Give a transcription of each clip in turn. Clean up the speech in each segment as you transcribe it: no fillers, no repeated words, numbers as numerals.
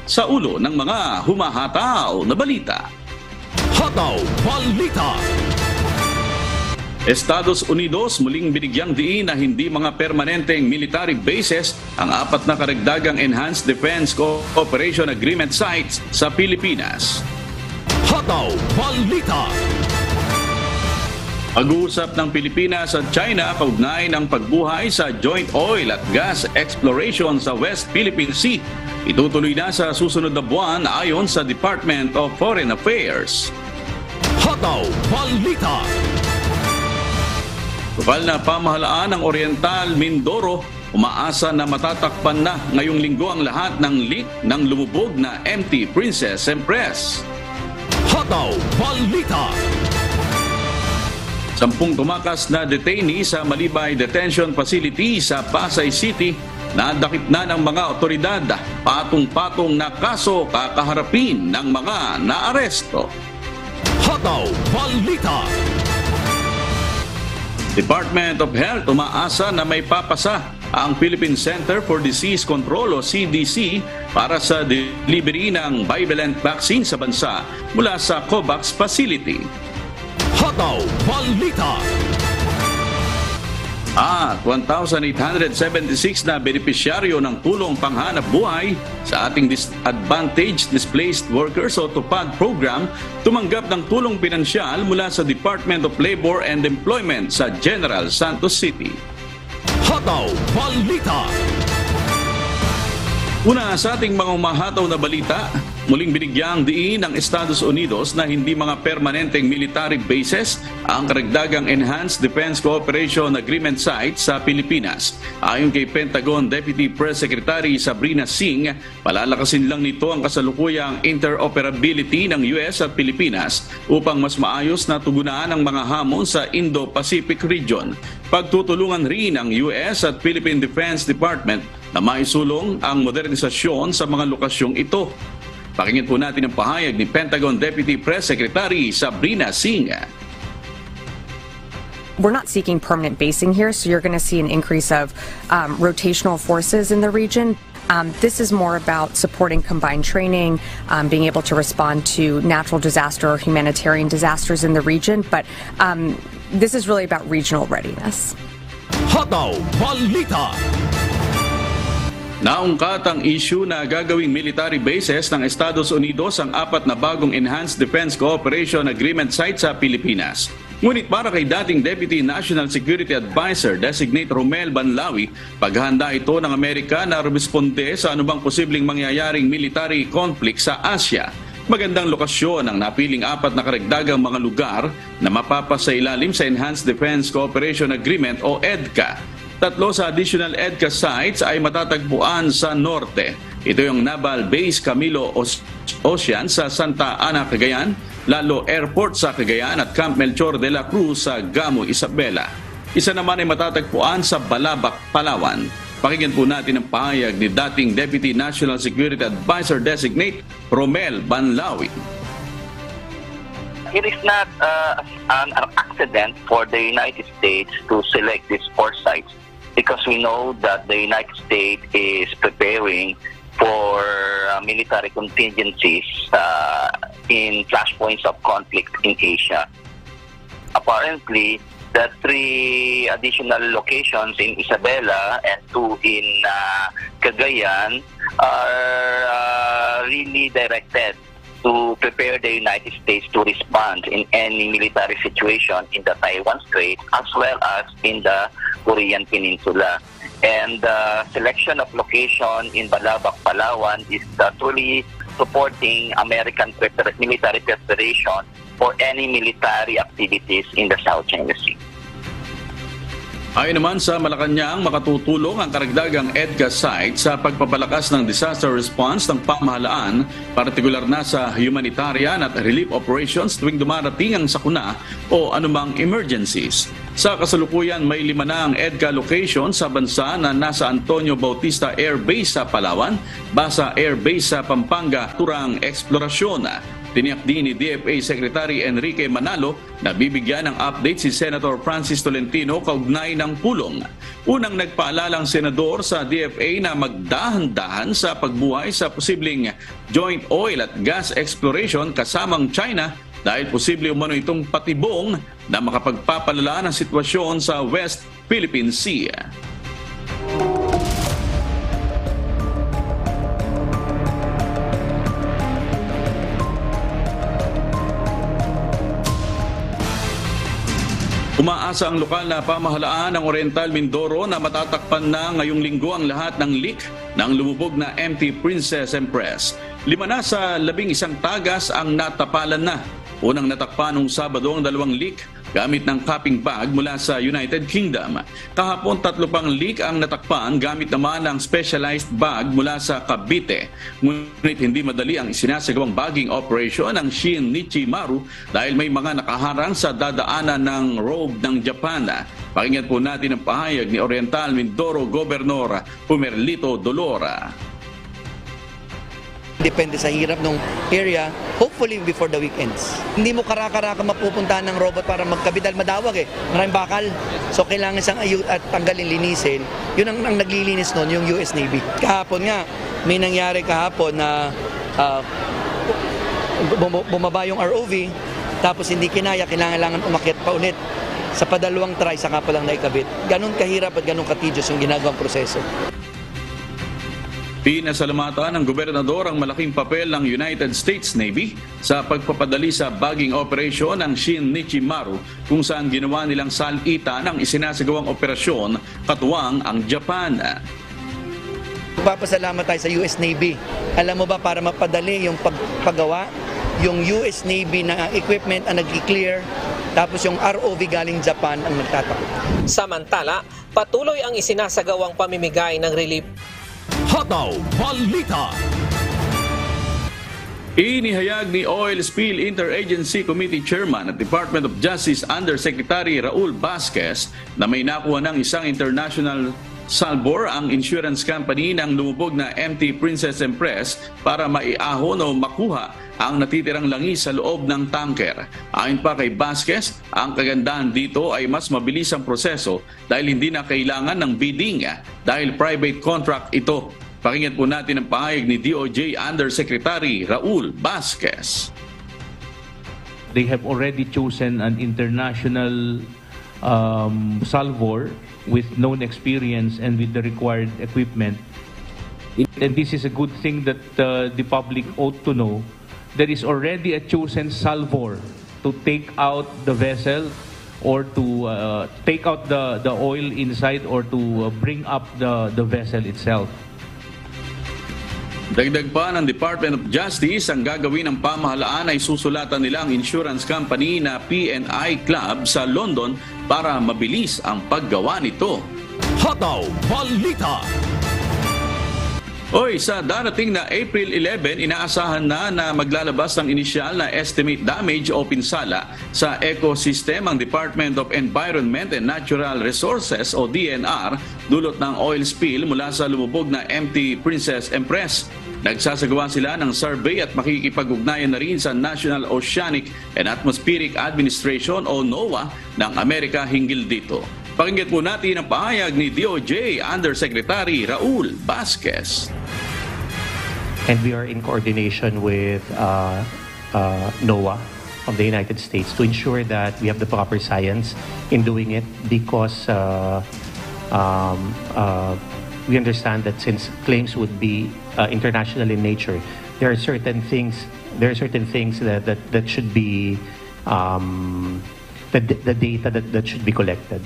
sa ulo ng mga humahataw na balita. Hataw Balita. Estados Unidos muling binigyang diin na hindi mga permanenteng military bases ang 4 na karagdagang Enhanced Defense Cooperation Agreement sites sa Pilipinas. Hataw Balita. Pag-uusap ng Pilipinas at China kaugnay ng pagbuhay sa joint oil at gas exploration sa West Philippine Sea. Itutuloy na sa susunod na buwan ayon sa Department of Foreign Affairs. Hataw Balita. Lokal na pamahalaan ng Oriental Mindoro umaasa na matatakpan na ngayong linggo ang lahat ng leak ng lumubog na MT Princess Empress. Hataw Balita. 10 tumakas na detainee sa Malibay Detention Facility sa Pasay City na dakip na ng mga otoridad. Patong-patong na kaso kakaharapin ng mga naaresto. Hataw Balita. Department of Health umaasa na may papasa ang Philippine Center for Disease Control o CDC para sa delivery ng bivalent vaccine sa bansa mula sa COVAX facility. Hataw Balita. At 1,876 na benepisyaryo ng tulong panghanap buhay sa ating Disadvantaged Displaced Workers o TUPAD program tumanggap ng tulong pinansyal mula sa Department of Labor and Employment sa General Santos City. Hataw Balita. Una sa ating mga umahataw na balita, muling binigyang diin ng Estados Unidos na hindi mga permanenteng military bases ang karagdagang Enhanced Defense Cooperation Agreement sites sa Pilipinas. Ayon kay Pentagon Deputy Press Secretary Sabrina Singh, palalakasin lang nito ang kasalukuyang interoperability ng US at Pilipinas upang mas maayos na tugunan ang mga hamon sa Indo-Pacific region. Pagtutulungan rin ng US at Philippine Defense Department na maisulong ang modernisasyon sa mga lokasyong ito. Pakinggan po natin ang pahayag ni Pentagon Deputy Press Secretary Sabrina Singh. We're not seeking permanent basing here, so you're going to see an increase of rotational forces in the region. This is more about supporting combined training, being able to respond to natural disaster or humanitarian disasters in the region, but this is really about regional readiness. Hataw Balita. Naungkat ang issue na gagawing military bases ng Estados Unidos ang 4 na bagong Enhanced Defense Cooperation Agreement sites sa Pilipinas. Ngunit para kay dating Deputy National Security Advisor Designate Romel Banlawi, paghahanda ito ng Amerika na rumisponde sa anumang posibleng mangyayaring military conflict sa Asia. Magandang lokasyon ang napiling 4 na karagdagang mga lugar na mapapasailalim sa Enhanced Defense Cooperation Agreement o EDCA. 3 sa additional EDCA sites ay matatagpuan sa norte. Ito yung Naval Base Camilo Ocean sa Santa Ana, Cagayan, Lalo Airport sa Cagayan at Camp Melchor de la Cruz sa Gamo, Isabela. Isa naman ay matatagpuan sa Balabac, Palawan. Pakinggan po natin ang pahayag ni dating Deputy National Security Advisor Designate Romel Banlawi. It is not an accident for the United States to select these 4 sites because we know that the United States is preparing for military contingencies in flashpoints of conflict in Asia. Apparently, the 3 additional locations in Isabela and 2 in Cagayan are really directed to prepare the United States to respond in any military situation in the Taiwan Strait as well as in the Korean Peninsula. And the selection of location in Balabac, Palawan is truly supporting American military preparation for any military activities in the South China Sea. Ayon naman sa Malacanang, makatutulong ang karagdagang EDCA site sa pagpapalakas ng disaster response ng pamahalaan, partikular na sa humanitarian at relief operations tuwing dumarating ang sakuna o anumang emergencies. Sa kasalukuyan, may 5 na ang EDCA location sa bansa na nasa Antonio Bautista Air Base sa Palawan, Basa Air Base sa Pampanga, turang eksplorasyon. Tiniyak din ni DFA Secretary Enrique Manalo na bibigyan ng update si Senator Francis Tolentino kaugnay ng pulong. Unang nagpaalala ang senador sa DFA na magdahan-dahan sa pagbuhay sa posibleng joint oil at gas exploration kasamang China dahil posible umano itong patibong na makapagpapalala ng sitwasyon sa West Philippine Sea. Umaasa ang lokal na pamahalaan ng Oriental Mindoro na matatakpan na ngayong linggo ang lahat ng leak ng lumubog na MT Princess Empress. 5 na sa 11 tagas ang natapalan na. Unang natakpan noong Sabado ang 2 leak gamit ng cupping bag mula sa United Kingdom. Kahapon 3 pang leak ang natakpan gamit naman ng specialized bag mula sa Cavite. Ngunit hindi madali ang isinasagawang bagging operation ng Shin Nichimaru dahil may mga nakaharang sa dadaanan ng robe ng Japan. Pakinggan po natin ang pahayag ni Oriental Mindoro Governor Humerlito Dolora. Depende sa hirap ng area, hopefully before the weekends. Hindi mo kara-karaka mapupuntahan ng robot para magkabit dahil madawag maraming bakal. So kailangan siyang ayun at tanggalin, linisin. Yun ang naglilinis noon, yung US Navy. Kahapon nga, may nangyari kahapon na bumaba yung ROV, tapos hindi kinaya, kailangan umakyat pa ulit. Sa padalawang try, saka pa lang naikabit. Ganon kahirap at ganon katidyos yung ginagawang proseso. Pinasalamatan ng gobernador ang malaking papel ng United States Navy sa pagpapadali sa bagging operation ng Shin Nichimaru kung saan ginawa nilang salita ng isinasagawang operasyon katuwang ang Japan. Papasalamat tayo sa US Navy. Alam mo ba, para mapadali yung paggawa, yung US Navy na equipment ang nag-clear, tapos yung ROV galing Japan ang nagtatakbo. Samantala, patuloy ang isinasagawang pamimigay ng relief. Hataw Balita. Inihayag ni Oil Spill Interagency Committee Chairman at Department of Justice Undersecretary Raul Vasquez na may nakuha ng isang international salvor ang insurance company ng lumubog na MT Princess Empress para maiahon o makuha ang natitirang langis sa loob ng tanker. Ayon pa kay Vasquez, ang kagandahan dito ay mas mabilis ang proseso dahil hindi na kailangan ng bidding dahil private contract ito. Pakinggan po natin ang pahayag ni DOJ Undersecretary Raul Vasquez. They have already chosen an international salvor with known experience and with the required equipment. And this is a good thing that the public ought to know. There is already a chosen salvor to take out the vessel or to take out the oil inside or to bring up the vessel itself. Dagdag pa ng Department of Justice, ang gagawin ng pamahalaan ay susulatan nila ang insurance company na PNI Club sa London para mabilis ang paggawa nito. Hataw Balita. Oy, sa darating na April 11, inaasahan na maglalabas ng inisyal na estimate damage o pinsala sa ecosystem ang Department of Environment and Natural Resources o DNR dulot ng oil spill mula sa lumubog na MT Princess Empress. Nagsasagawa sila ng survey at makikipag-ugnayan na rin sa National Oceanic and Atmospheric Administration o NOAA ng Amerika hinggil dito. Pakinggan po natin ang pahayag ni DOJ Undersecretary Raul Vasquez. And we are in coordination with NOAA of the United States to ensure that we have the proper science in doing it because we understand that since claims would be international in nature, there are certain things that should be the data that should be collected.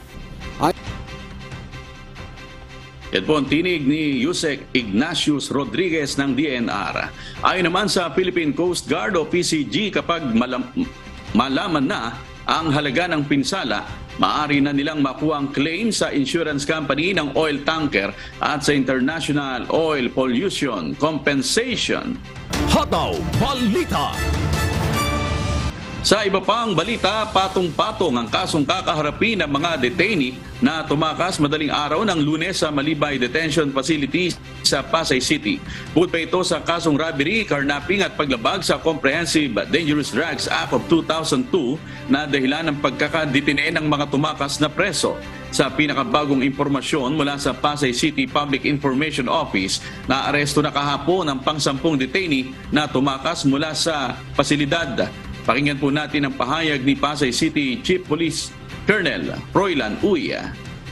Yan po ang tinig ni Yusek Ignatius Rodriguez ng DNR. Ayon naman sa Philippine Coast Guard o PCG, kapag malaman na ang halaga ng pinsala, maaari na nilang makuha ang claim sa insurance company ng oil tanker at sa International Oil Pollution Compensation. Hataw Balita. Sa iba pang balita, patong-patong ang kasong kakaharapin ng mga detainee na tumakas madaling araw ng Lunes sa Malibay Detention Facility sa Pasay City. Bukod pa ito sa kasong robbery, carnapping at paglabag sa Comprehensive Dangerous Drugs Act of 2002 na dahilan ng pagkakadetine ng mga tumakas na preso. Sa pinakabagong impormasyon mula sa Pasay City Public Information Office, naaresto na kahapon ang pang-10 detainee na tumakas mula sa pasilidad. Pakinggan po natin ang pahayag ni Pasay City Chief Police Colonel Froilan Uy.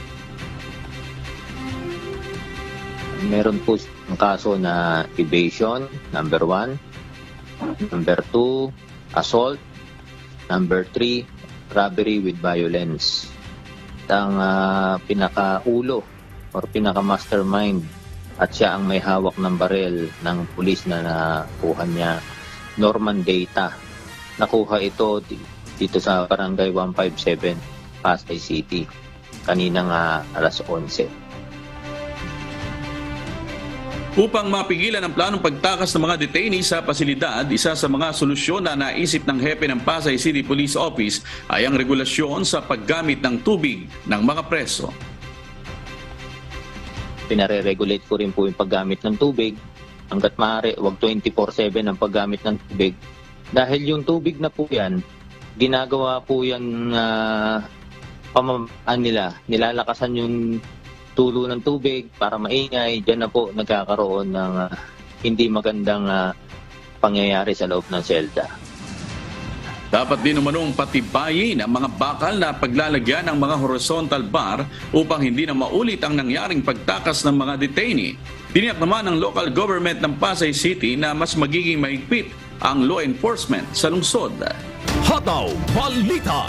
Meron po ang kaso na evasion, number 1. Number 2, assault. Number 3, robbery with violence. Ang pinakaulo or pinaka-mastermind at siya ang may hawak ng barel ng pulis na nakuha niya, Norman Data. Nakuha ito dito sa Barangay 157, Pasay City, kaninang alas 11. Upang mapigilan ang planong pagtakas ng mga detainee sa pasilidad, isa sa mga solusyon na naisip ng hepe ng Pasay City Police Office ay ang regulasyon sa paggamit ng tubig ng mga preso. Pinare-regulate ko rin po yung paggamit ng tubig. Hanggat maaari, wag 24/7 ang paggamit ng tubig. Dahil yung tubig na po yan, ginagawa po yan pamamaan nila. Nilalakasan yung tulo ng tubig para maingay. Diyan na po nagkakaroon ng hindi magandang pangyayari sa loob ng selda. Dapat din umanong patibayin ang mga bakal na paglalagyan ng mga horizontal bar upang hindi na maulit ang nangyaring pagtakas ng mga detainee. Tiniyak naman ng local government ng Pasay City na mas magiging mahigpit ang law enforcement sa lungsod. Hataw Balita.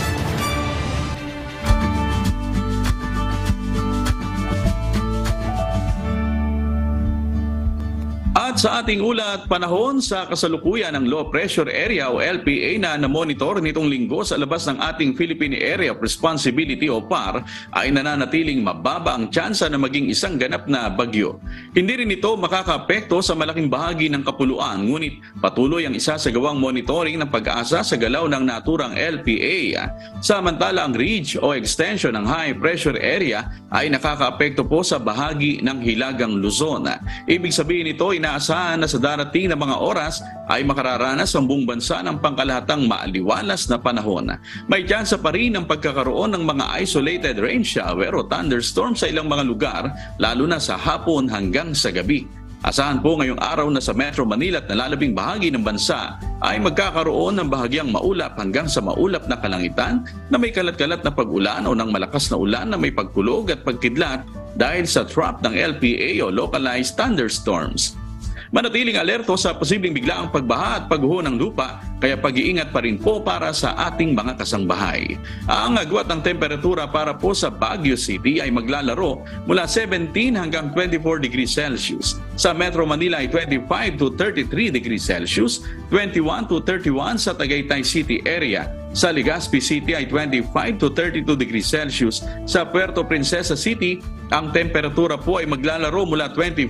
At sa ating ulat, panahon sa kasalukuyan ng Low Pressure Area o LPA na namonitor nitong linggo sa labas ng ating Philippine Area of Responsibility o PAR ay nananatiling mababa ang tsansa na maging isang ganap na bagyo. Hindi rin ito makakaapekto sa malaking bahagi ng kapuluan, ngunit patuloy ang isasagawang monitoring ng pag-asa sa galaw ng naturang LPA. Samantala ang ridge o extension ng High Pressure Area ay nakakaapekto po sa bahagi ng Hilagang Luzon. Ibig sabihin nito, inaasahan na sa darating na mga oras ay makararanas ang buong bansa ng pangkalahatang maaliwalas na panahon. May tsansa pa rin ang pagkakaroon ng mga isolated rain shower o thunderstorm sa ilang mga lugar, lalo na sa hapon hanggang sa gabi. Asahan po ngayong araw na sa Metro Manila at nalalabing bahagi ng bansa ay magkakaroon ng bahagyang maulap hanggang sa maulap na kalangitan na may kalat-kalat na pag-ulan o ng malakas na ulan na may pagkulog at pagkidlat dahil sa trap ng LPA o localized thunderstorms. Manatiling alerto sa posibleng biglaang pagbaha at pagguho ng lupa, kaya pag-iingat pa rin po para sa ating mga kasangbahay. Ang agwat ng temperatura para po sa Baguio City ay maglalaro mula 17 hanggang 24 degrees Celsius. Sa Metro Manila ay 25 to 33 degrees Celsius, 21 to 31 sa Tagaytay City area. Sa Legazpi City ay 25 to 32 degrees Celsius. Sa Puerto Princesa City, ang temperatura po ay maglalaro mula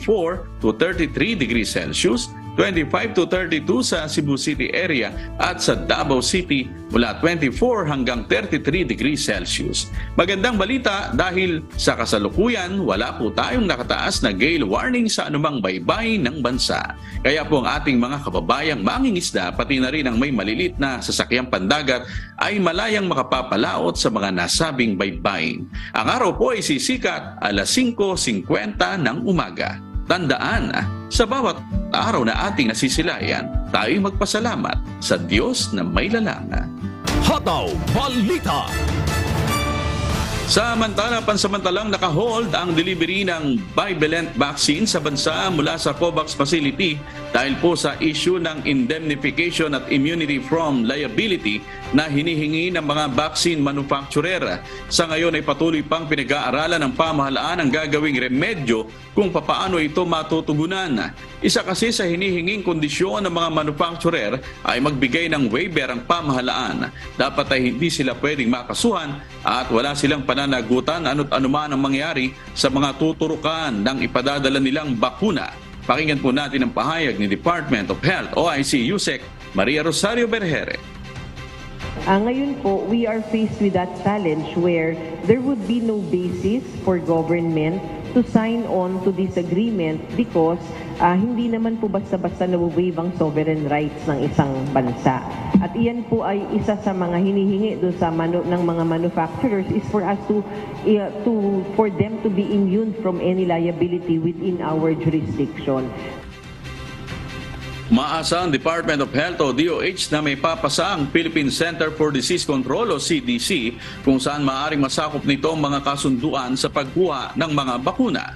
24 to 33 degrees Celsius, 25 to 32 sa Cebu City area at sa Davao City mula 24 hanggang 33 degrees Celsius. Magandang balita dahil sa kasalukuyan wala po tayong nakataas na gale warning sa anumang baybay ng bansa. Kaya po ang ating mga kababayang mangingisda pati na rin ang may malilit na sasakyang pandagat ay malayang makapapalaot sa mga nasabing baybayin. Ang araw po ay sisikat alas 5:50 ng umaga. Tandaan, sa bawat araw na ating nasisilayan, tayo'y magpasalamat sa Diyos na may lalanga. Hataw Balita. Samantala, pansamantalang nakahold ang delivery ng bivalent vaccine sa bansa mula sa COVAX facility dahil po sa issue ng indemnification at immunity from liability na hinihingi ng mga vaccine manufacturer. Sa ngayon ay patuloy pang pinag-aaralan ng pamahalaan ang gagawing remedyo kung papaano ito matutugunan. Isa kasi sa hinihinging kondisyon ng mga manufacturer ay magbigay ng waiver ang pamahalaan. Dapat ay hindi sila pwedeng makasuhan at wala silang pananagutan ano't anuman ang mangyari sa mga tuturukan ng ipadadala nilang bakuna. Pakinggan po natin ang pahayag ni Department of Health OIC USEC Maria Rosario Berhere. Ngayon po, we are faced with that challenge where there would be no basis for government to sign on to this agreement because hindi naman po basta-basta na-waive ang sovereign rights ng isang bansa. At iyan po ay isa sa mga hinihingi doon sa ng mga manufacturers is for us for them to be immune from any liability within our jurisdiction. Maasa ang Department of Health o DOH na may papasa ang Philippine Center for Disease Control o CDC kung saan maaaring masakop nito ang mga kasunduan sa pagkuha ng mga bakuna.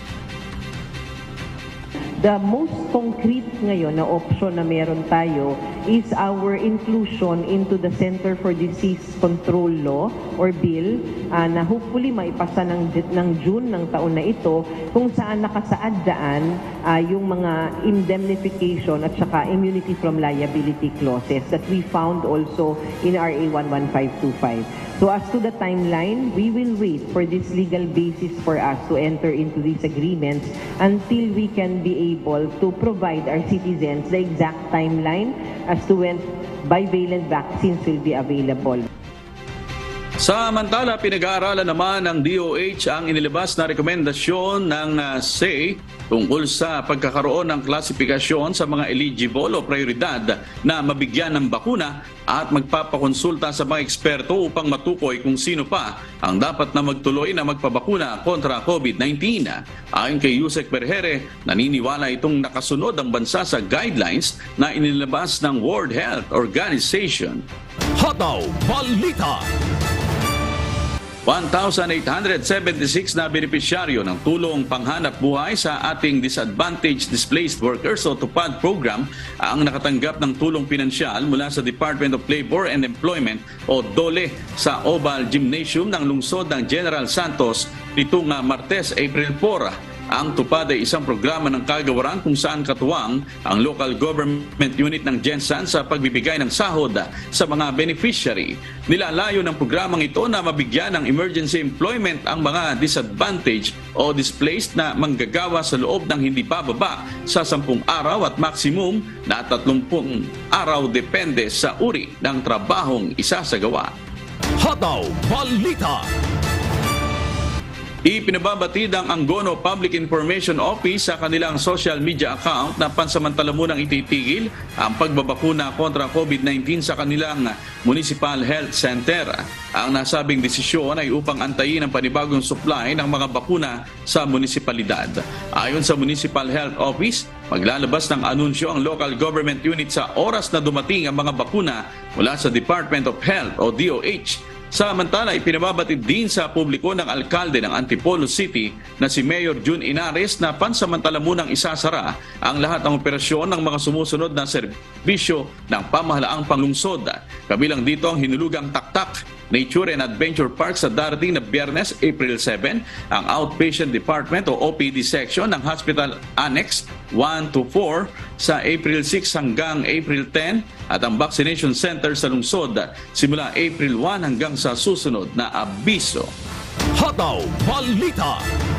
The most concrete ngayon na option na meron tayo is our inclusion into the Center for Disease Control Law or Bill na hopefully maipasa ng June ng taon na ito kung saan nakasaad daan yung mga indemnification at saka immunity from liability clauses that we found also in RA 11525. So as to the timeline, we will wait for this legal basis for us to enter into these agreements until we can be able to provide our citizens the exact timeline as to when bivalent vaccines will be available. Samantala, pinag-aaralan naman ng DOH ang inilabas na rekomendasyon ng SAE tungkol sa pagkakaroon ng klasifikasyon sa mga eligible o prioridad na mabigyan ng bakuna at magpapakonsulta sa mga eksperto upang matukoy kung sino pa ang dapat na magtuloy na magpabakuna kontra COVID-19. Ayon kay Yusek Berhere, naniniwala itong nakasunod ang bansa sa guidelines na inilabas ng World Health Organization. Hataw Balita. 1,876 na benepisyaryo ng tulong panghanap buhay sa ating Disadvantaged Displaced Workers o TUPAD program ang nakatanggap ng tulong pinansyal mula sa Department of Labor and Employment o DOLE sa Oval Gymnasium ng lungsod ng General Santos nitong Martes, April 4. Ang TUPAD ay isang programa ng kagawaran kung saan katuwang ang local government unit ng GenSan sa pagbibigay ng sahod sa mga beneficiary. Nilalayo ng programang ito na mabigyan ng emergency employment ang mga disadvantaged o displaced na manggagawa sa loob ng hindi bababa sa 10 araw at maximum na 30 araw depende sa uri ng trabahong isasagawa. Hataw Balita. Ipinababatid ang Angono Public Information Office sa kanilang social media account na pansamantala munang ititigil ang pagbabakuna kontra COVID-19 sa kanilang Municipal Health Center. Ang nasabing desisyon ay upang antayin ang panibagong supply ng mga bakuna sa munisipalidad. Ayon sa Municipal Health Office, maglalabas ng anunsyo ang local government unit sa oras na dumating ang mga bakuna mula sa Department of Health o DOH. Samantala, ipinababatid din sa publiko ng alkalde ng Antipolo City na si Mayor June Inares na pansamantala munang isasara ang lahat ng operasyon ng mga sumusunod na serbisyo ng pamahalaang panglungsod. Kabilang dito ang hinulugang Taktak Nature and Adventure Park sa darating na Biyernes, April 7, ang Outpatient Department o OPD section ng Hospital Annex 1 to 4 sa April 6 hanggang April 10 at ang Vaccination Center sa lungsod simula April 1 hanggang sa susunod na abiso. Hataw Balita.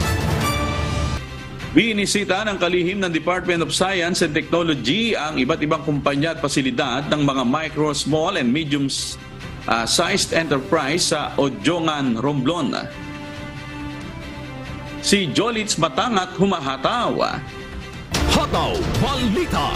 Binisita ng kalihim ng Department of Science and Technology ang iba't ibang kumpanya at pasilidad ng mga micro, small and medium sized enterprise sa Odjongan, Romblon. Si Jolitz Matangat humahataw. Hataw Balita.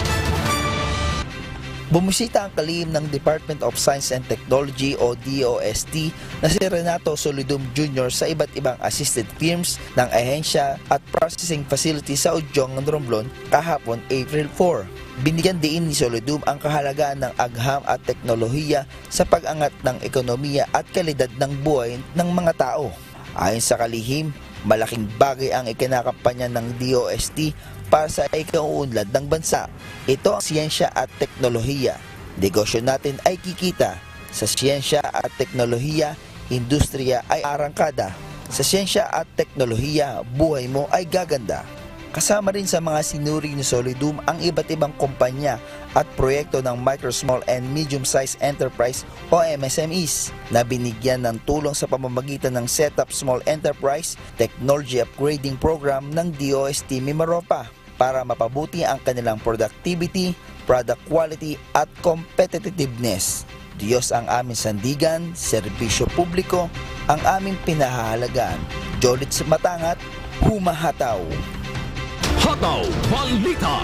Bumisita ang kalihim ng Department of Science and Technology o DOST na si Renato Solidum Jr. sa iba't ibang assisted firms ng ahensya at processing facility sa Odjongan, Romblon kahapon April 4. Binigyan din ni Solidum ang kahalagaan ng agham at teknolohiya sa pag-angat ng ekonomiya at kalidad ng buhay ng mga tao. Ayon sa kalihim, malaking bagay ang ikinakampanya ng DOST para sa ikauunlad ng bansa. Ito ang siyensya at teknolohiya. Negosyo natin ay kikita. Sa siyensya at teknolohiya, industriya ay arangkada. Sa siyensya at teknolohiya, buhay mo ay gaganda. Kasama rin sa mga sinuri ni Solidum ang iba't ibang kumpanya at proyekto ng Micro, Small and Medium-Sized Enterprise o MSMEs na binigyan ng tulong sa pamamagitan ng Setup Small Enterprise Technology Upgrading Program ng DOST Mimaropa para mapabuti ang kanilang productivity, product quality at competitiveness. Diyos ang aming sandigan, serbisyo publiko ang aming pinahahalagaan. Jolitz Matangat, humahataw. Hataw Balita.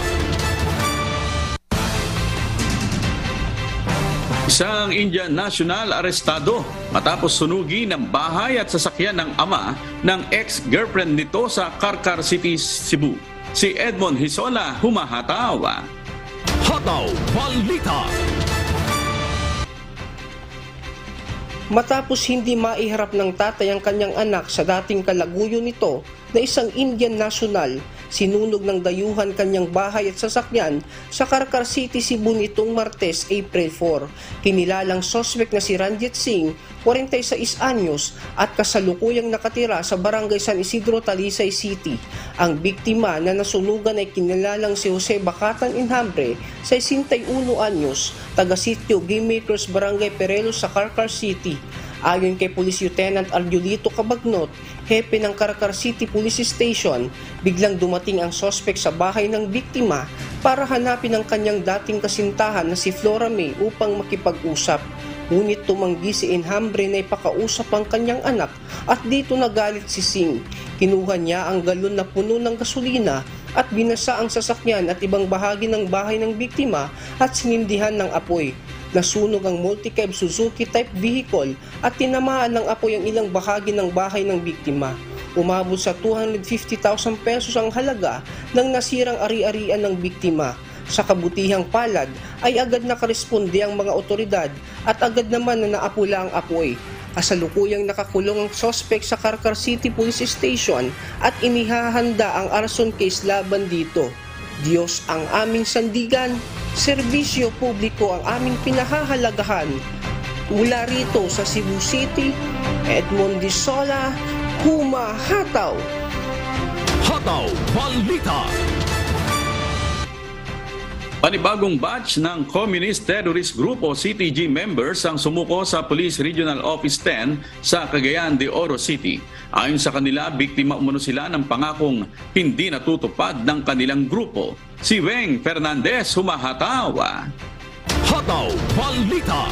Isang Indian national arestado matapos sunugin ng bahay at sasakyan ng ama ng ex-girlfriend nito sa Karkar City, Cebu. Si Edmond Hisola, humahataw. Hataw Balita. Matapos hindi maiharap ng tatay ang kanyang anak sa dating kalaguyo nito na isang Indian national, sinunog ng dayuhan kanyang bahay at sasakyan sa Karkar City, Cebu nitong Martes, April 4. Kinilalang sospek na si Ranjit Singh, 46 anyos at kasalukuyang nakatira sa Barangay San Isidro, Talisay City. Ang biktima na nasunugan ay kinilalang si Jose Bacatan Enhambre, 61 anyos, taga-sitio Game Makers Barangay Perelos sa Karkar City. Ayon kay Police Lieutenant Arjulito Cabagnot, hepe ng Karkar City Police Station, biglang dumating ang sospek sa bahay ng biktima para hanapin ang kanyang dating kasintahan na si Flora May upang makipag-usap. Ngunit tumanggi si Enhambre na ipakausap ang kanyang anak at dito nagalit si Singh. Kinuha niya ang galon na puno ng gasolina at binasa ang sasakyan at ibang bahagi ng bahay ng biktima at sinindihan ng apoy. Nasunog ang multi-cab Suzuki type vehicle at tinamaan ng apoy ang ilang bahagi ng bahay ng biktima. Umabot sa 250,000 pesos ang halaga ng nasirang ari-arian ng biktima. Sa kabutihang palad ay agad nakaresponde ang mga otoridad at agad naman na naapula ang apoy. Kasalukuyang nakakulong ang sospek sa Karkar City Police Station at inihahanda ang arson case laban dito. Diyos ang aming sandigan, serbisyo publiko ang aming pinahahalagahan. Mula rito sa Cebu City, Edmond Hisola, humahataw. Hataw Balita. Panibagong batch ng Communist Terrorist Group o CTG members ang sumuko sa Police Regional Office 10 sa Cagayan de Oro City. Ayon sa kanila, biktima umano sila ng pangakong hindi natutupad ng kanilang grupo. Si Weng Fernandez, humahataw. Hataw Balita.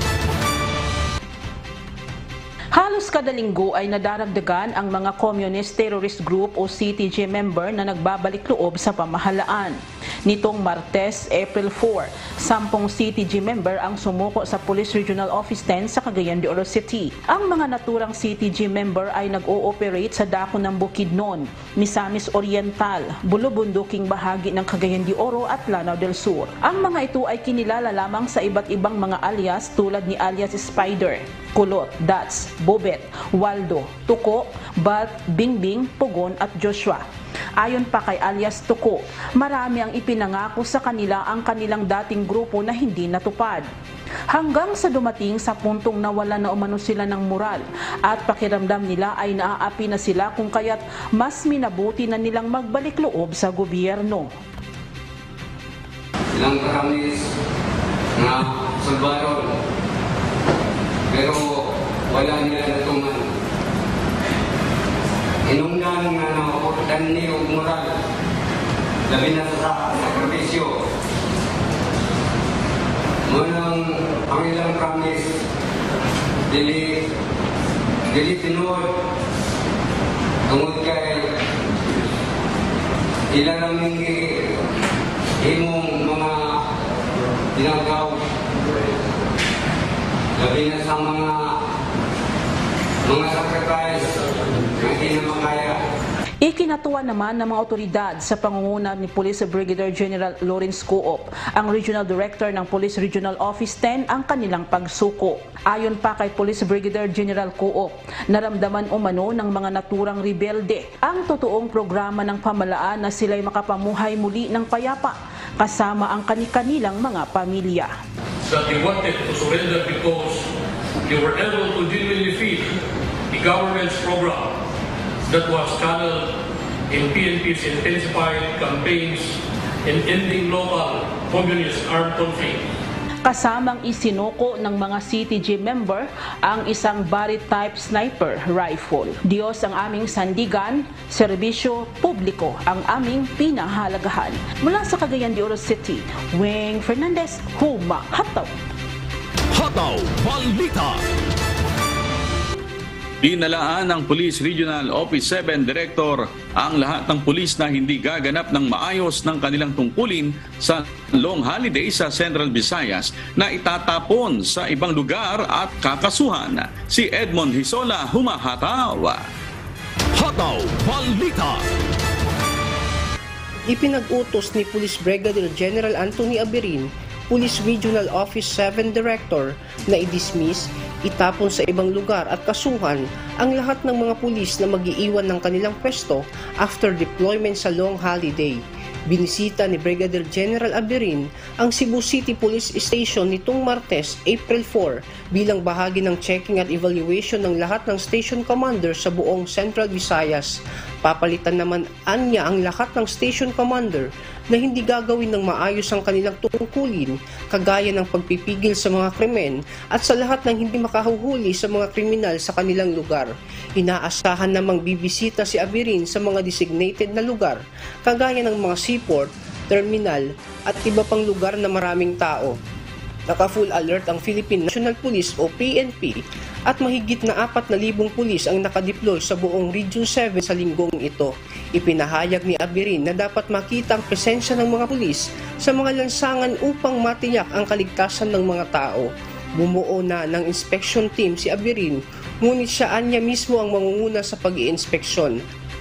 Halos kada linggo ay nadaragdagan ang mga Communist Terrorist Group o CTG member na nagbabalik loob sa pamahalaan. Nitong Martes, April 4, 10 CTG member ang sumuko sa Police Regional Office 10 sa Cagayan de Oro City. Ang mga naturang CTG member ay nag-ooperate sa dako ng Bukidnon, Misamis Oriental, Bulubunduking bahagi ng Cagayan de Oro at Lanao del Sur. Ang mga ito ay kinilala lamang sa iba't ibang mga alias tulad ni alias Spider, Kulot, Dats, Bobet, Waldo, Tuko, Bat, Bingbing, Pugon at Joshua. Ayon pa kay alias Tuko, marami ang ipinangako sa kanila ang kanilang dating grupo na hindi natupad. Hanggang sa dumating sa puntong nawala na umano sila ng moral at pakiramdam nila ay naaapi na sila kung kaya't mas minabuti na nilang magbalik loob sa gobyerno. Ilang karamis na Salvador, pero wala nila natungan. Inungdan nga na maputan niyo moral, labi na sa sakripisyo. Munang ang ilang promise, dili tinod, tungod kay ilan ang imong mga tinagaw, labi na sa mga sacrifice na hindi na makaya. Ikinatuwa naman ng mga otoridad sa pangunguna ni Police Brigadier General Lawrence Coop, ang Regional Director ng Police Regional Office 10, ang kanilang pagsuko. Ayon pa kay Police Brigadier General Coop, naramdaman umano ng mga naturang rebelde ang totoong programa ng pamalaan na sila'y makapamuhay muli ng payapa kasama ang kani-kanilang mga pamilya. That they wanted to surrender because they were able to genuinely feel the government's program that was channeled in PNP's intensified campaigns in ending local communist armed conflict. Kasamang isinuko ng mga CTG member ang isang Barrett-type sniper rifle. Diyos ang aming sandigan, serbisyo publiko ang aming pinahalagahan. Mula sa Cagayan de Oro City, Weng Fernandez, humahataw. Hataw Balita. Dinalaan ng Police Regional Office 7 Director ang lahat ng pulis na hindi gaganap ng maayos ng kanilang tungkulin sa long holiday sa Central Visayas na itatapon sa ibang lugar at kakasuhan. Si Edmond Hisola humahataw. Hataw Balita. Ipinag-utos ni Police Brigadier General Anthony Abirin, Police Regional Office 7 Director, na i-dismiss, itapon sa ibang lugar at kasuhan ang lahat ng mga pulis na mag-iiwan ng kanilang pwesto after deployment sa long holiday. Binisita ni Brigadier General Abirin ang Cebu City Police Station nitong Martes, April 4 bilang bahagi ng checking at evaluation ng lahat ng station commander sa buong Central Visayas. Papalitan naman anya ang lahat ng station commander na hindi gagawin ng maayos ang kanilang tungkulin, kagaya ng pagpipigil sa mga krimen at sa lahat ng hindi makahuhuli sa mga kriminal sa kanilang lugar. Inaasahan namang bibisita si Abirin sa mga designated na lugar, kagaya ng mga seaport, terminal at iba pang lugar na maraming tao. Naka-full alert ang Philippine National Police o PNP at mahigit na 4,000 pulis ang nakadeploy sa buong Region 7 sa linggong ito. Ipinahayag ni Abirin na dapat makita ang presensya ng mga pulis sa mga lansangan upang matiyak ang kaligtasan ng mga tao. Bumuo na ng inspection team si Abirin, ngunit siya anya mismo ang mangunguna sa pag-iinspeksyon.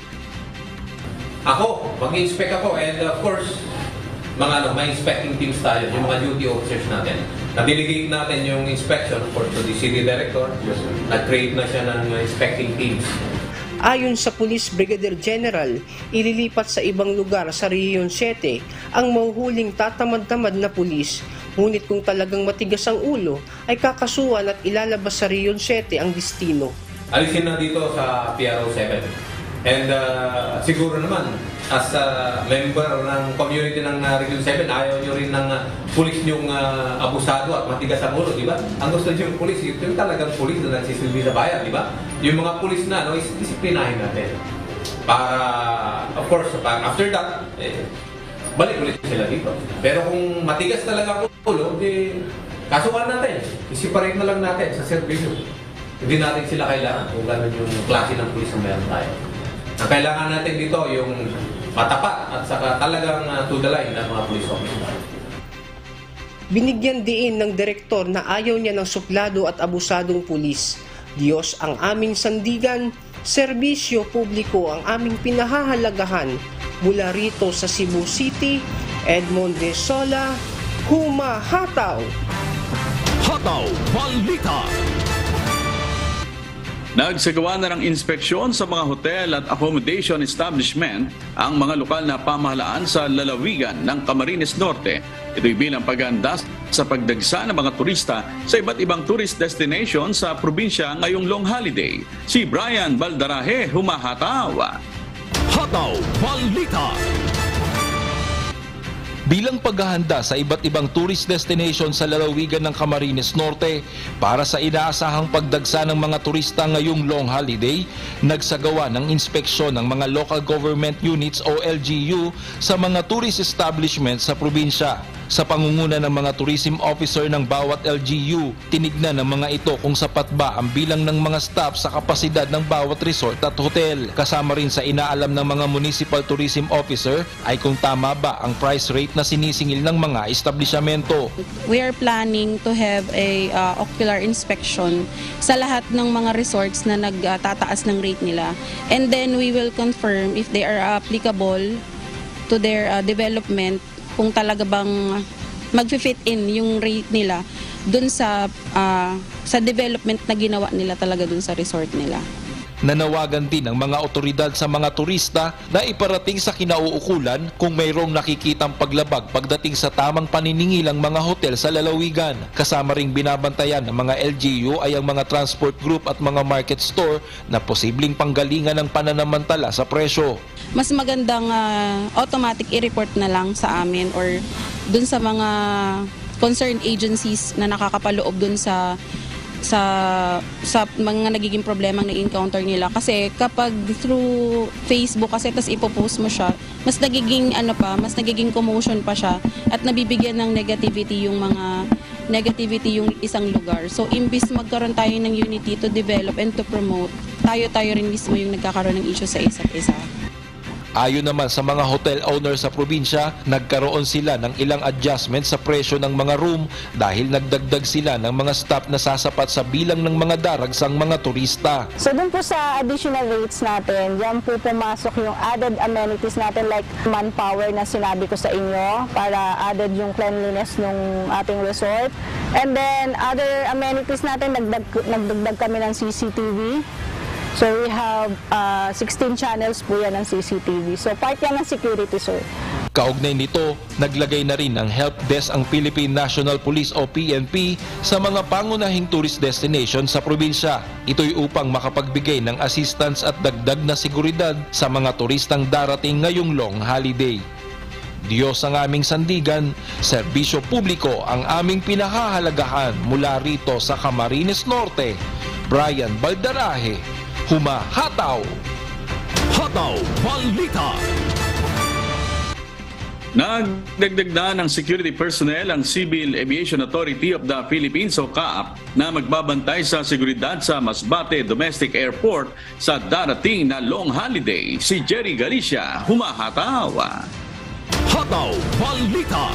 Ako, mag-inspect ako, and of course, may inspecting teams tayo, yung mga duty officers natin. Na-delegate natin yung inspection for the city director. Nag-create na siya ng inspecting teams. Ayon sa Police Brigadier General, ililipat sa ibang lugar sa Region 7 ang mahuhuling tatamad-tamad na pulis. Ngunit kung talagang matigas ang ulo, ay kakasuhan at ilalabas sa Region 7 ang destino. Alisin na dito sa PRO 7. And siguro naman, as a member ng community ng Region 7, ayaw nyo rin ng pulis nyong abusado at matigas ang ulo, di ba? Ang gusto nyo yung pulis, yung talagang pulis na nagsisilbi sa bayan, di ba? Yung mga pulis na, disiplinahin natin. Para, of course, after that, balik ulit sila dito. Pero kung matigas talaga ang ulo, kasuhan natin. Isiparate na lang natin sa servisyo. Hindi natin sila kailangan kung gano'n yung klase ng pulis na meron tayo. Ang kailangan natin dito yung matapat at saka talagang to the line ng mga police officers. Binigyan diin ng direktor na ayaw niya ng suplado at abusadong pulis. Diyos ang aming sandigan, serbisyo publiko ang aming pinahahalagahan. Mula rito sa Cebu City, Edmond Hisola, humahataw! Hataw Balita. Nagsagawa na ng inspeksyon sa mga hotel at accommodation establishment ang mga lokal na pamahalaan sa lalawigan ng Camarines Norte. Ito'y bilang paghahanda sa pagdagsa ng mga turista sa iba't ibang tourist destination sa probinsya ngayong long holiday. Si Brian Baldarahe humahataw. Hataw Balita. Bilang paghahanda sa iba't ibang tourist destination sa lalawigan ng Camarines Norte para sa inaasahang pagdagsa ng mga turista ngayong long holiday, nagsagawa ng inspeksyon ng mga local government units o LGU sa mga tourist establishments sa probinsya. Sa pangunguna ng mga tourism officer ng bawat LGU, tinignan ng mga ito kung sapat ba ang bilang ng mga staff sa kapasidad ng bawat resort at hotel. Kasama rin sa inaalam ng mga municipal tourism officer ay kung tama ba ang price rate na sinisingil ng mga establishmento. We are planning to have a ocular inspection sa lahat ng mga resorts na nagtataas ng rate nila. And then we will confirm if they are applicable to their development, kung talaga bang mag-fit in yung rate nila dun sa development na ginawa nila talaga dun sa resort nila. Nanawagan din ang mga otoridad sa mga turista na iparating sa kinauukulan kung mayroong nakikitang paglabag pagdating sa tamang paniningilang mga hotel sa lalawigan. Kasama ring binabantayan ng mga LGU ay ang mga transport group at mga market store na posibleng panggalingan ng pananamantala sa presyo. Mas magandang automatic i-report na lang sa amin or dun sa mga concerned agencies na nakakapaloob dun sa mga nagiging problemang na-encounter nila. Kasi kapag through Facebook kasi tas ipopost mo siya, mas nagiging mas nagiging commotion pa siya at nabibigyan ng negativity yung mga negativity yung isang lugar. So imbis magkaroon tayo ng unity to develop and to promote, tayo rin mismo yung nagkakaroon ng issue sa isa't isa. Ayon naman sa mga hotel owners sa probinsya, nagkaroon sila ng ilang adjustment sa presyo ng mga room dahil nagdagdag sila ng mga staff na sasapat sa bilang ng mga daragsang mga turista. So dun po sa additional rates natin, yan po pumasok yung added amenities natin like manpower na sinabi ko sa inyo para added yung cleanliness ng ating resort. And then other amenities natin, nagdagdag kami ng CCTV. So we have 16 channels po yan ng CCTV. So part yan ng security, sir. Kaugnay nito, naglagay na rin ng help desk ang Philippine National Police o PNP sa mga pangunahing tourist destination sa probinsya. Ito'y upang makapagbigay ng assistance at dagdag na seguridad sa mga turistang darating ngayong long holiday. Diyos ang aming sandigan, serbisyo publiko ang aming pinahahalagahan mula rito sa Camarines Norte. Brian Baldarahe, humahataw! Hataw Balita! Nagdagdag na ng security personnel ang Civil Aviation Authority of the Philippines o CAAP na magbabantay sa seguridad sa Masbate Domestic Airport sa darating na long holiday. Si Jerry Galicia, humahataw! Hataw Balita!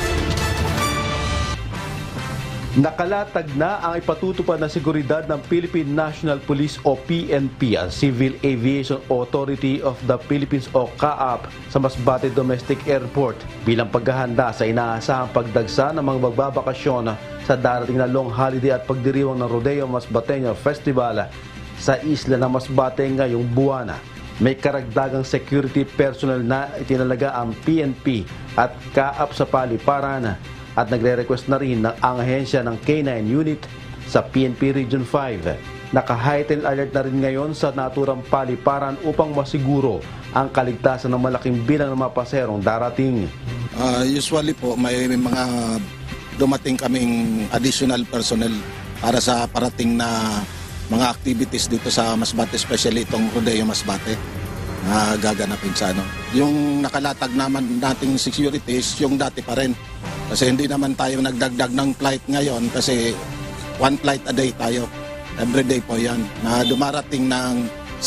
Nakalatag na ang ipatutupad na seguridad ng Philippine National Police o PNP, ang Civil Aviation Authority of the Philippines o CAAP sa Masbate Domestic Airport bilang paghahanda sa inaasahang pagdagsa ng mga magbabakasyon sa darating na long holiday at pagdiriwang ng Rodeo Masbateño Festival sa isla ng Masbate ngayong buwan. May karagdagang security personnel na itinalaga ang PNP at CAAP sa paliparan at nagre-request na rin ng ang ahensya ng K9 unit sa PNP Region 5. Naka-heightened alert na rin ngayon sa naturang paliparan upang masiguro ang kaligtasan ng malaking bilang ng mga paserong darating. Usually po may mga dumating kaming additional personnel para sa parating na mga activities dito sa Masbate, especially itong Rodeo Masbate na gaganapin sa ano. Yung nakalatag naman nating security is yung dati pa rin. Kasi hindi naman tayo nagdagdag ng flight ngayon kasi one flight a day tayo. Everyday po yan. Na dumarating ng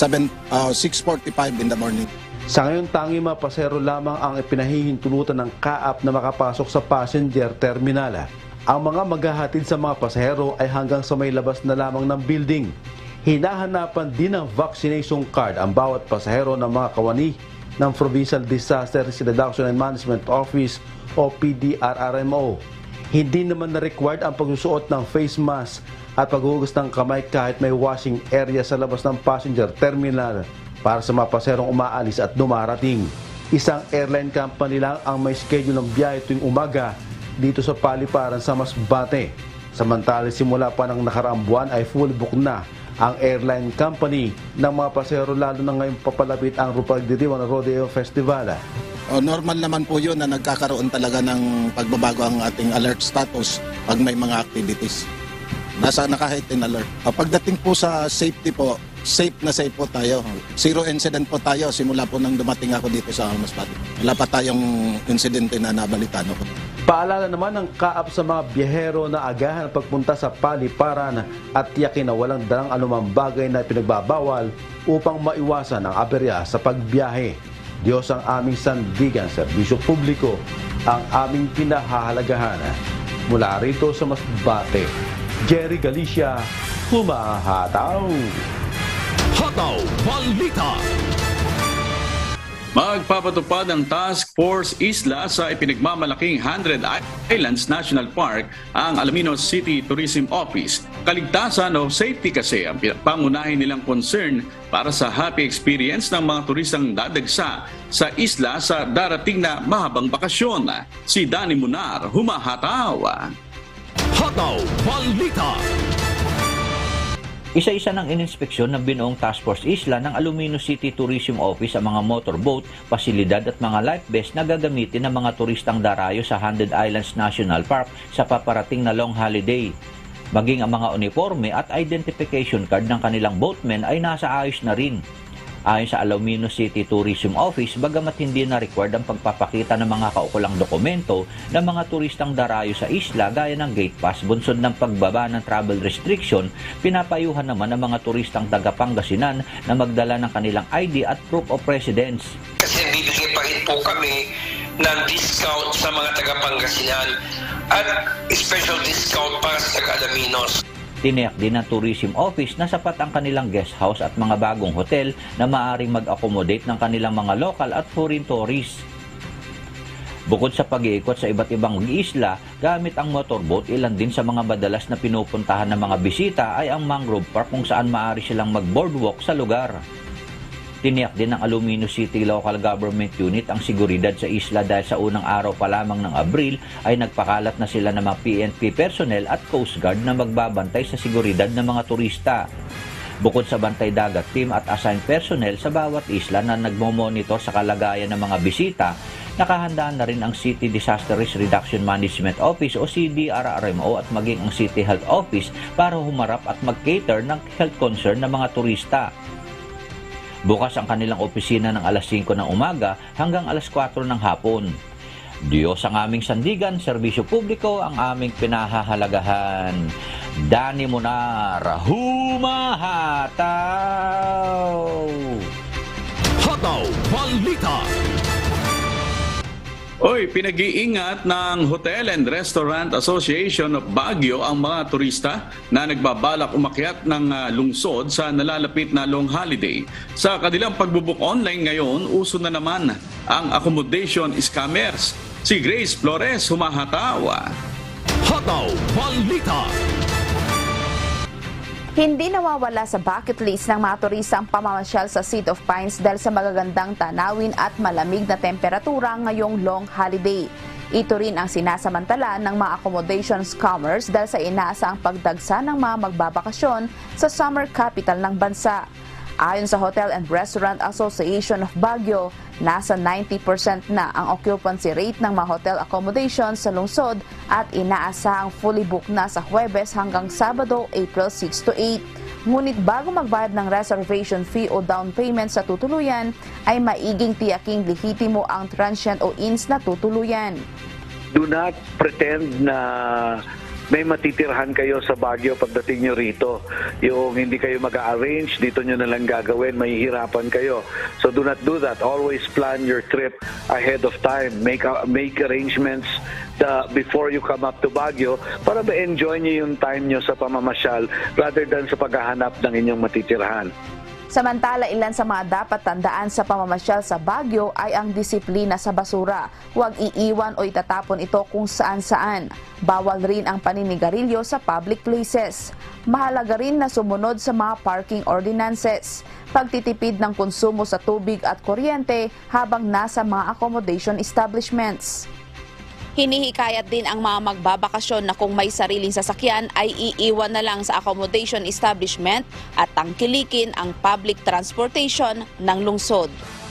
6:45 in the morning. Sa ngayon, tangi mga pasero lamang ang ipinahihintulutan ng CAAP na makapasok sa passenger terminal. Ang mga maghahatid sa mga pasahero ay hanggang sa may labas na lamang ng building. Hinahanapan din ng vaccination card ang bawat pasahero ng mga kawani ng Provincial Disaster Risk Reduction and Management Office o PDRRMO. Hindi naman na-required ang pagsusuot ng face mask at paghuhugas ng kamay kahit may washing area sa labas ng passenger terminal para sa mga paserong umaalis at dumarating. Isang airline company lang ang may schedule ng biyahe tuwing umaga dito sa paliparan sa Masbate. Samantala simula pa ng nakaraang buwan ay full book na ang airline company ng mga pasahero lalo na ngayong papalapit ang pagdiriwang ng Rodeo Festival. Normal naman po yun na nagkakaroon talaga ng pagbabago ang ating alert status pag may mga activities. Nasa naka-heightened alert. Pagdating po sa safety po, safe po tayo. Zero incident po tayo simula po nang dumating ako dito sa Masbate. Wala pa tayong insidente na nabalitaan ko. Paalala naman ng CAAP sa mga biyahero na agahan pagpunta sa paliparan at tiyakin na walang dalang anumang bagay na pinagbabawal upang maiwasan ang aberya sa pagbiyahe. Diyos ang aming sandigan, serbisyo publiko ang aming pinahahalagahan. Mula rito sa Masbate, Jerry Galicia, humahataw! Hataw Balita! Magpapatupad ang Task Force Isla sa ipinagmamalaking 100 Islands National Park ang Alaminos City Tourism Office. Kaligtasan o safety kasi ang pangunahin nilang concern para sa happy experience ng mga turistang dadagsa sa isla sa darating na mahabang bakasyon. Si Danny Munar, humahataw! Hataw Balita! Isa-isa ng ininspeksyon ng binuong Task Force Isla ng Alaminos City Tourism Office ang mga motorboat, pasilidad at mga life vest na gagamitin ng mga turistang darayo sa 100 Islands National Park sa paparating na long holiday. Maging ang mga uniforme at identification card ng kanilang boatmen ay nasa ayos na rin. Ayon sa Alomino City Tourism Office, bagamat hindi na required ang pagpapakita ng mga kaukulang dokumento ng mga turistang darayo sa isla gaya ng gate pass, bunsod ng pagbaba ng travel restriction, pinapayuhan naman ng mga turistang taga Pangasinan na magdala ng kanilang ID at proof of residence. Kasi bibigay pa rin po kami ng discount sa mga taga Pangasinan at special discount para sa taga Alaminos. Tiniyak din ng Tourism Office na sapat ang kanilang guest house at mga bagong hotel na maaaring mag-accommodate ng kanilang mga local at foreign tourists. Bukod sa pag-iikot sa iba't ibang isla, gamit ang motorboat, ilan din sa mga madalas na pinupuntahan ng mga bisita ay ang mangrove park kung saan maaari silang mag-boardwalk sa lugar. Tiniyak din ng Alomino City Local Government Unit ang seguridad sa isla dahil sa unang araw pa lamang ng Abril ay nagpakalat na sila ng mga PNP personnel at Coast Guard na magbabantay sa seguridad ng mga turista. Bukod sa bantay dagat team at assigned personnel sa bawat isla na nagmo-monitor sa kalagayan ng mga bisita, nakahandaan na rin ang City Disaster Risk Reduction Management Office o CDRRMO at maging ang City Health Office para humarap at mag-cater ng health concern ng mga turista. Bukas ang kanilang opisina ng alas 5 ng umaga hanggang alas 4 ng hapon. Diyos ang aming sandigan, serbisyo publiko ang aming pinahahalagahan. Danny Monar, humahataw! Hataw Balita! Oy, pinag-iingat ng Hotel and Restaurant Association of Baguio ang mga turista na nagbabalak umakyat ng lungsod sa nalalapit na long holiday. Sa kanilang pagbubuk online ngayon, uso na naman ang accommodation scammers. Si Grace Flores, humahatawa. Hataw Balita! Hindi nawawala sa bucket list ng mga turista ang pamamasyal sa City of Pines dahil sa magagandang tanawin at malamig na temperatura ngayong long holiday. Ito rin ang sinasamantala ng mga accommodation scammers dahil sa inaasang pagdagsa ng mga magbabakasyon sa summer capital ng bansa. Ayon sa Hotel and Restaurant Association of Baguio, nasa 90% na ang occupancy rate ng mga hotel accommodations sa lungsod at inaasahang fully booked na sa Huwebes hanggang Sabado, April 6 to 8. Ngunit bago magbayad ng reservation fee o down payment sa tutuluyan, ay maiging tiyaking lehitimo ang transient o ins na tutuluyan. Do not pretend na may matitirhan kayo sa Baguio pagdating nyo rito. Yung hindi kayo mag-arrange, dito nyo na lang gagawin, mahihirapan kayo. So do not do that. Always plan your trip ahead of time. Make arrangements before you come up to Baguio para ma-enjoy nyo yung time nyo sa pamamasyal rather than sa paghahanap ng inyong matitirhan. Samantala, ilan sa mga dapat tandaan sa pamamasyal sa Baguio ay ang disiplina sa basura. Huwag iiwan o itatapon ito kung saan-saan. Bawal rin ang paninigarilyo sa public places. Mahalaga rin na sumunod sa mga parking ordinances. Pagtitipid ng konsumo sa tubig at kuryente habang nasa mga accommodation establishments. Hinihikayat din ang mga magbabakasyon na kung may sariling sasakyan ay iiwan na lang sa accommodation establishment at tangkilikin ang public transportation ng lungsod.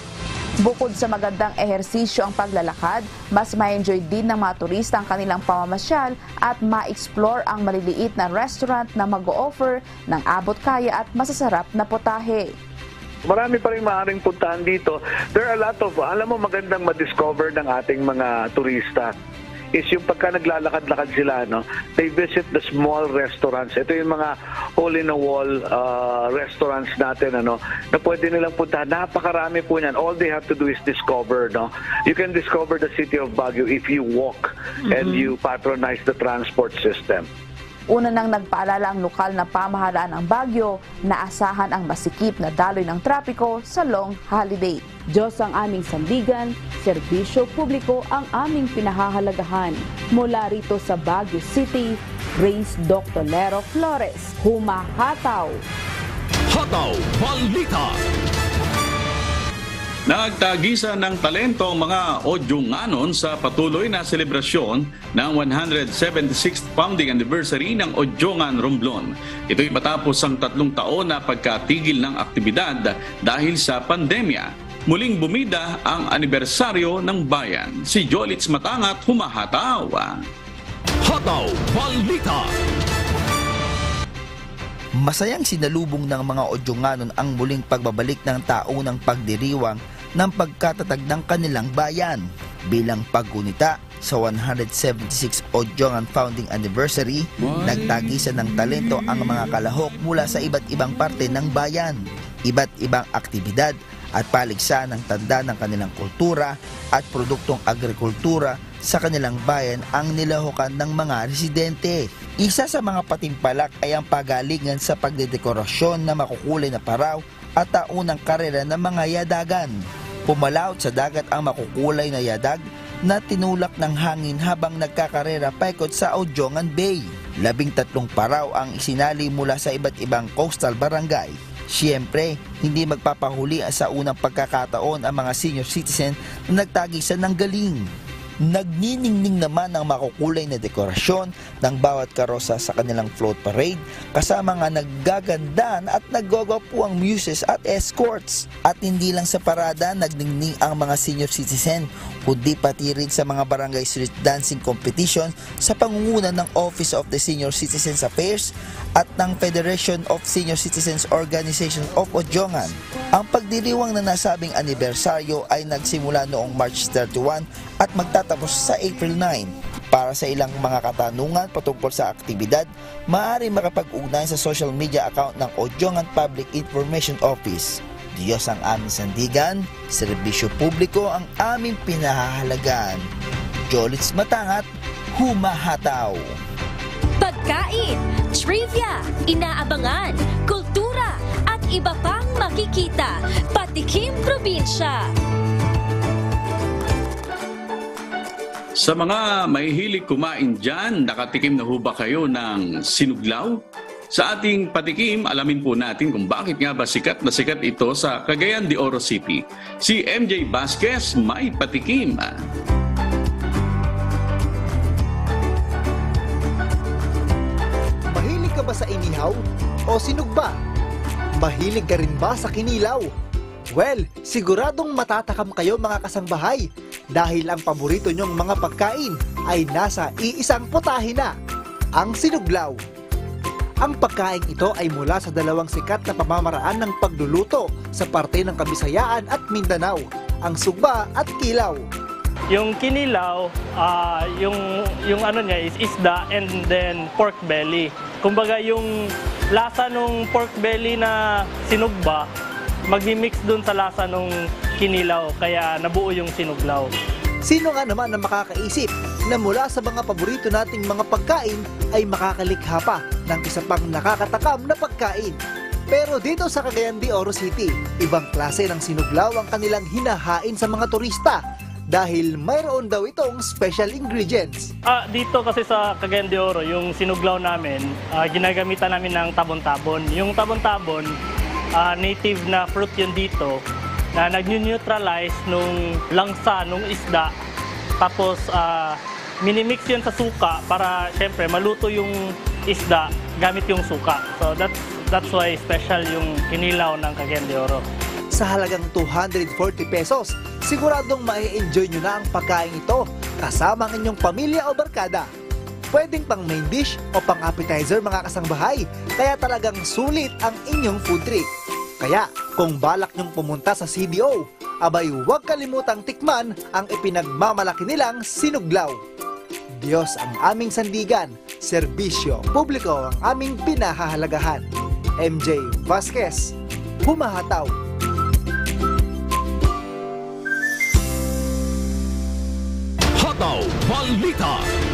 Bukod sa magandang ehersisyo ang paglalakad, mas ma-enjoy din ng mga turista ang kanilang pamamasyal at ma-explore ang maliliit na restaurant na mag-o-offer ng abot-kaya at masasarap na potahe. Marami pa rin maaaring puntahan dito. There are a lot of, alam mo, magandang ma-discover ng ating mga turista is yung pagka naglalakad-lakad sila, no, they visit the small restaurants. Ito yung mga hole-in-a-wall restaurants natin, ano, na pwede nilang puntahan. Napakarami po niyan. All they have to do is discover, no. You can discover the city of Baguio if you walk and you patronize the transport system. Una nang nagpaalala ang lokal na pamahalaan ng Baguio na asahan ang masikip na daloy ng trapiko sa long holiday. Diyos ang aming sandigan, serbisyo publiko ang aming pinahahalagahan. Mula rito sa Baguio City, Grace Doctonero Flores, humahataw. Hataw Balita! Nagtagisan ng talento ang mga Odyonganon sa patuloy na selebrasyon ng 176th founding anniversary ng Odyongan Romblon. Ito'y matapos ang 3 taon na pagkatigil ng aktibidad dahil sa pandemya. Muling bumida ang anibersaryo ng bayan. Si Jolitz Matangat, humahataw. Hataw Balita! Masayang sinalubong ng mga Odionganon ang muling pagbabalik ng taunang pagdiriwang ng pagkatatag ng kanilang bayan. Bilang paggunita sa 176 Odiongan Founding Anniversary, nagtagisan ng talento ang mga kalahok mula sa iba't ibang parte ng bayan. Iba't ibang aktibidad at paligsahan ng tanda ng kanilang kultura at produktong agrikultura sa kanilang bayan ang nilahukan ng mga residente. Isa sa mga patimpalak ay ang pagalingan sa pagdedekorasyon na makukulay na paraw at taunang karera ng mga yadagan. Pumalaot sa dagat ang makukulay na yadag na tinulak ng hangin habang nagkakarera paikot sa Odiongan Bay. 13 paraw ang isinali mula sa iba't ibang coastal barangay. Siyempre, hindi magpapahuli sa unang pagkakataon ang mga senior citizen na nagtagisan ng galing. Nagniningning naman ang makukulay na dekorasyon ng bawat karosa sa kanilang float parade kasama nga naggagandaan at naggagwapuang muses at escorts. At hindi lang sa parada nagningning ang mga senior citizen, kundi pati rin sa mga barangay street dancing competition sa pangunguna ng Office of the Senior Citizens Affairs at ng Federation of Senior Citizens Organization of Odiongan. Ang pagdiriwang na nasabing anibersaryo ay nagsimula noong March 31 at magtatapos sa April 9. Para sa ilang mga katanungan patungkol sa aktibidad, maaari makapag-ugnayan sa social media account ng Odiongan Public Information Office. Diyos ang aming sandigan, serbisyo publiko ang aming pinahahalagan. Jolits Matangat, humahataw. Pagkain, trivia, inaabangan, kultura, at iba pang makikita. Patikim Probinsya. Sa mga mahihilig kumain dyan, nakatikim na ho ba kayo ng sinuglaw? Sa ating patikim, alamin po natin kung bakit nga ba sikat na sikat ito sa Cagayan de Oro City. Si MJ Vasquez may patikim. Mahilig ka ba sa inihaw o sinugba? Mahilig ka rin ba sa kinilaw? Well, siguradong matatakam kayo mga kasangbahay dahil ang paborito nyong mga pagkain ay nasa iisang putahe na, ang sinuglaw. Ang pagkain ito ay mula sa dalawang sikat na pamamaraan ng pagluluto sa parte ng Kabisayaan at Mindanao, ang sugba at kilaw. Yung kinilaw, yung ano niya is isda and then pork belly. Kumbaga yung lasa ng pork belly na sinugba, magmi-mix dun sa lasa ng kinilaw, kaya nabuo yung sinuglaw. Sino nga naman ang makakaisip na mula sa mga paborito nating mga pagkain ay makakalikha pa ng isa pang nakakatakam na pagkain? Pero dito sa Cagayan de Oro City, ibang klase ng sinuglaw ang kanilang hinahain sa mga turista dahil mayroon daw itong special ingredients. Dito kasi sa Cagayan de Oro, yung sinuglaw namin, ginagamitan namin ng tabon-tabon. Yung tabon-tabon, native na fruit yun dito, na nag-neutralize nung langsa nung isda, tapos minimix yun sa suka para syempre maluto yung isda gamit yung suka. So that's why special yung kinilaw ng Cagayan de Oro. Sa halagang 240 pesos, siguradong mai-enjoy nyo na ang pagkain ito kasama ang inyong pamilya o barkada. Pwedeng pang main dish o pang appetizer mga kasangbahay, kaya talagang sulit ang inyong food trip. Kaya kung balak nyong pumunta sa CDO, abay huwag kalimutang tikman ang ipinagmamalaki nilang sinuglaw. Diyos ang aming sandigan, serbisyo publiko ang aming pinahahalagahan. MJ Vasquez, humahataw. Hataw Balita.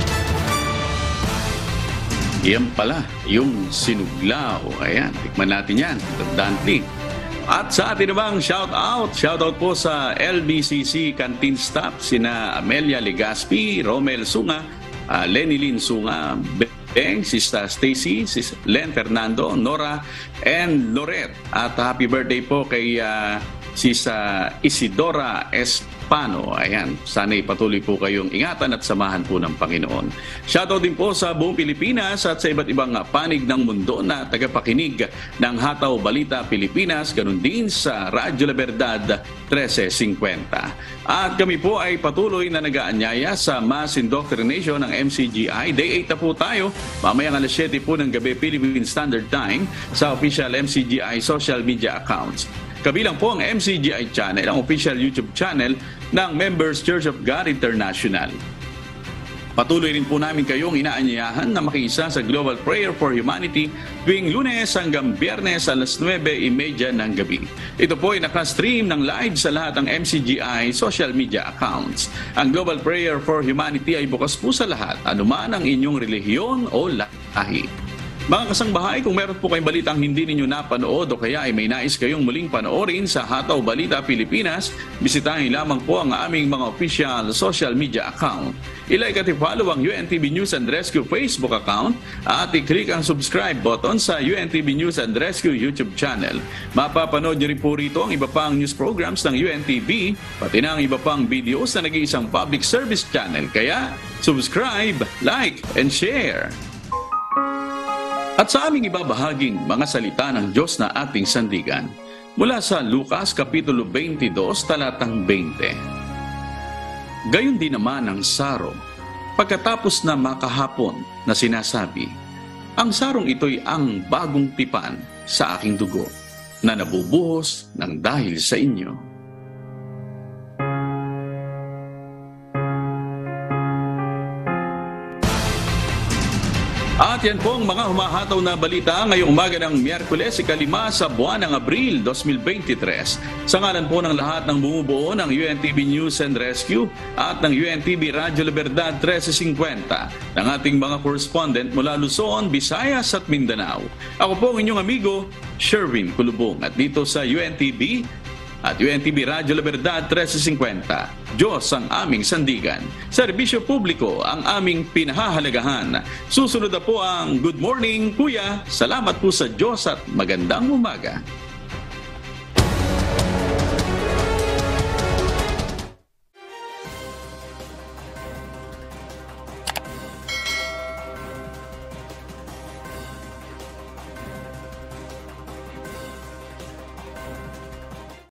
Yan pala, yung sinuglaw. Ayan, tikman natin yan. Dante. At sa atin namang shoutout po sa LBCC Canteen staff, sina Amelia Legaspi, Romel Sunga, Lenny Lynn Sunga, Beng, Sista Stacy, Len Fernando, Nora, and Loret. At happy birthday po kay Sista Isidora paano. Ayan, sana'y patuloy po kayong ingatan at samahan po ng Panginoon. Shoutout din po sa buong Pilipinas at sa iba't ibang panig ng mundo na tagapakinig ng Hataw Balita Pilipinas, ganun din sa Radyo La Verdad 1350. At kami po ay patuloy na nag-aanyaya sa mass indoctrination ng MCGI. Day 8 na po tayo, mamayang alas 7 po ng gabi Philippine Standard Time sa official MCGI social media accounts. Kabilang po ang MCGI channel, ang official YouTube channel ng Members Church of God International. Patuloy rin po namin kayong inaanyayahan na makiisa sa Global Prayer for Humanity tuwing Lunes hanggang Biyernes alas 9:30 ng gabi. Ito po ay nakastream ng live sa lahat ng MCGI social media accounts. Ang Global Prayer for Humanity ay bukas po sa lahat, anuman ang inyong relihiyon o lahi. Mga kasangbahay, kung meron po kayong balitang hindi ninyo napanood o kaya ay may nais kayong muling panoorin sa Hataw Balita Pilipinas, bisitahin lamang po ang aming mga official social media account. I-like at i-follow ang UNTV News and Rescue Facebook account at i-click ang subscribe button sa UNTV News and Rescue YouTube channel. Mapapanood nyo rin po rito ang iba pang news programs ng UNTV, pati na ang iba pang videos na nag-iisang public service channel. Kaya, subscribe, like, and share! At sa aming ibabahaging mga salita ng Diyos na ating sandigan, mula sa Lucas Kapitulo 22, talatang 20. Gayon din naman ang sarong, pagkatapos na makahapon na sinasabi, ang sarong ito'y ang bagong tipan sa aking dugo, na nabubuhos ng dahil sa inyo. At yan po ang mga humahataw na balita ngayong umaga ng Miyerkules, 5 sa buwan ng Abril 2023. Sa ngalan po ng lahat ng bumubuo ng UNTV News and Rescue at ng UNTV Radyo La Verdad 1350, ng ating mga correspondent mula Luzon, Visayas at Mindanao. Ako po ang inyong amigo, Sherwin Kulubong, at dito sa UNTV at UNTV Radyo La Verdad 1350. Diyos ang aming sandigan. Serbisyo publiko ang aming pinahahalagahan. Susunod na po ang Good Morning, Kuya. Salamat po sa Diyos at magandang umaga.